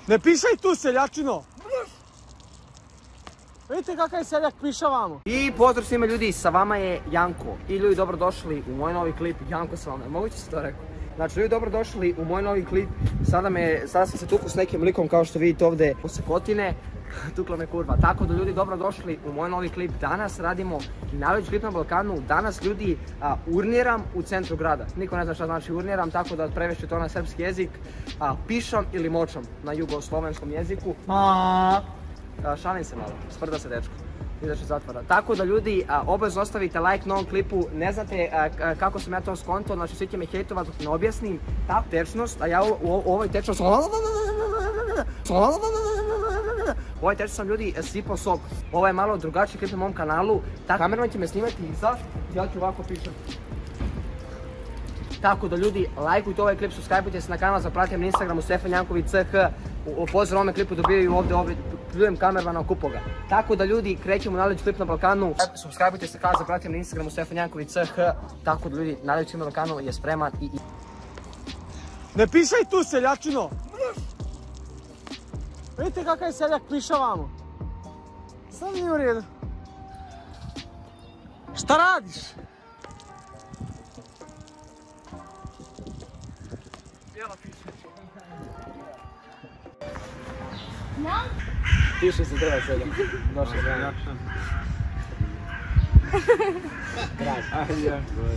Ne pišaj tu, seljačino! Vidite kakav je seljak piša vamo. I pozdrav svima ljudi, sa vama je Janko. I ljudi, dobrodošli u moj novi klip. Janko sa vama, moguće se to rekao. Znači ljudi, dobrodošli u moj novi klip. Sada sam se tuku s nekim likom kao što vidite ovdje u Sekotine. Tukla me kurva. Tako da ljudi, dobrodošli u moj novi klip. Danas radimo najveći klip na Balkanu. Danas ljudi urniram u centru grada. Niko ne zna šta znači urniram, tako da prevešću to na srpski jezik. Pišam ili močam na jugoslovenskom jeziku. Šalim se malo, sprda se dečko. Izaći zatvora. Tako da ljudi, obavezno ostavite like na ovom klipu. Ne znate kako sam ja to skonto, znači svi će me hejtovati dok ne objasnim. Ta tečnost, a ja u ovoj tečnosti... U ovoj tečnosti sam ljudi sipao sok. Ovo je malo drugačiji klip na mom kanalu. Kamerman će me snimati iza, ja ću ovako pišem. Tako da ljudi, lajkujte ovaj klip, subscribeujte se na kanal, zapratite me na Instagramu Stefan Janković CH. Pozdrav ovome klipu dobijaju ovdje pljujem kamermana oko ga. Tako da ljudi, krećemo na najveći klip na Balkanu. Subscribeujte se na kanal, zapratite me na Instagramu Stefan Janković CH. Tako da ljudi, najveći klip na Balkanu je spreman i... Ne pišaj tu, seljačino! Vidite kakav je seljak piša vamo. Sad nije u redu. Šta radiš? Piše se treba seljak. Došli zvanje. Kraj.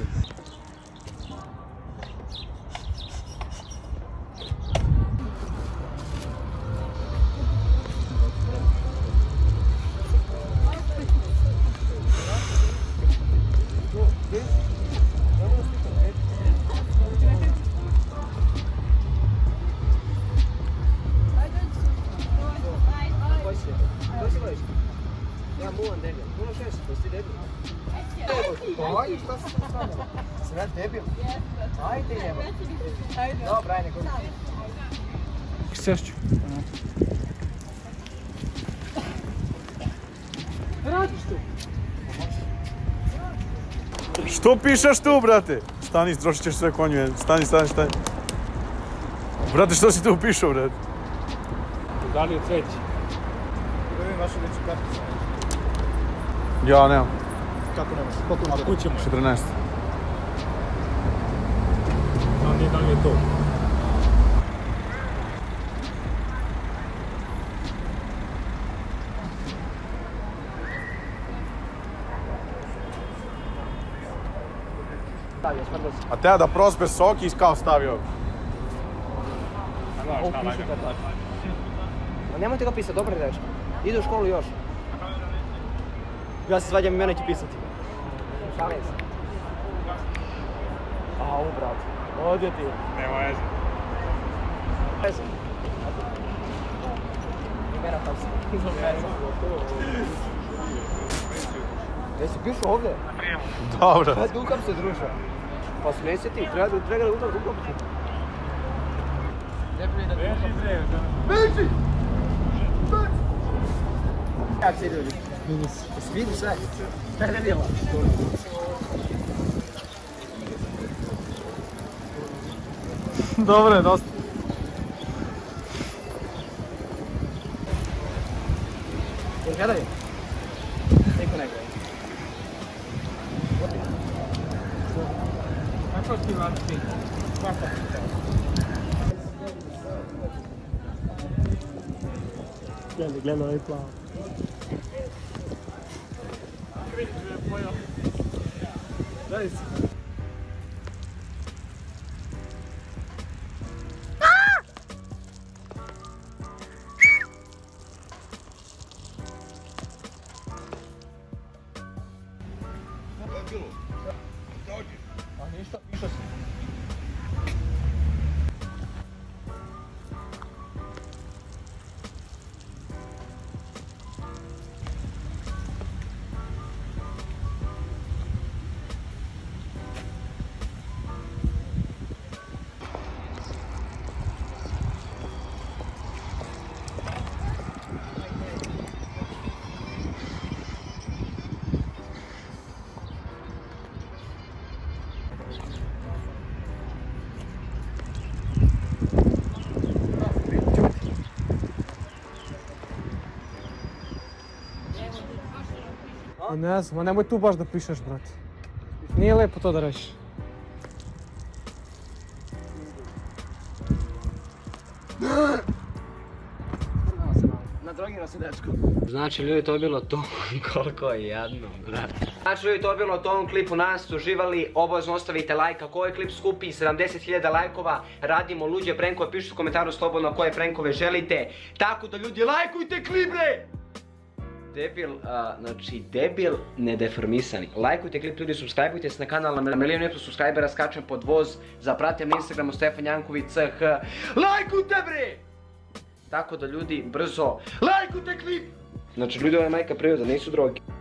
Ja muvam debil. 0,6, to si debil. Ajde, šta se to stavljala? Sam ja debil? Ajde jeba. Dobro, ajde, neko. Sešću. Radiš tu? Što pišeš tu, brate? Stani, trošit ćeš sve konju. Stani. Brate, što si tu pišao, brate? Da li je cveće? Da vidim vašu ličnu karticu. Ja nemam. Kako nemaš? Koliko ima? Kuće mu? 14. Da li je to? A te da prospe sok i kao stavio. Nemojte ga pisati, dobro dečko. Ide u školu još. Ja se svađam i mene će pisati. Šalim se. Au, brat. Odio ti. Nema veze. Veze. Imena tam se. Jesi pišu ovdje? Dobro. Hajde, ukam se, druža. Pa smijesi ti, treba ga ukam se. Beži! Jak si ljudi? Jesi vidi sve? Šta je djela? Dobro je, dosta. Jel gledaju? Niko ne gleda. Kako ti vam ti? Svaka ti. Gleda ovaj plan. Daj si. A ništa, išao sam. A ne znam, a nemoj tu baš da pišeš, brate. Nije lepo to da reći. Nadrogirao se dečko. Znači ljudi, to je bilo to. Koliko je jadno, brate. Znači ljudi, to je bilo u tom klipu. Nadam se uživali. Obavezno ostavite like. Ako ovaj klip skupi 70.000 lajkova, radimo luđe prankove. Pišite u komentaru slobodno koje prankove želite. Tako da ljudi, lajkujte klip, bre! Debil nedeformisani. Lajkujte klip ljudi, subscribeujte se na kanal, na milijun i subscribera skačem pod voz. Zapratite na Instagramu Stefan Janković CH. Lajkujte, bre! Tako da ljudi, brzo, lajkujte klip! Znači ljudi, ovo je majka priroda, nisu droge.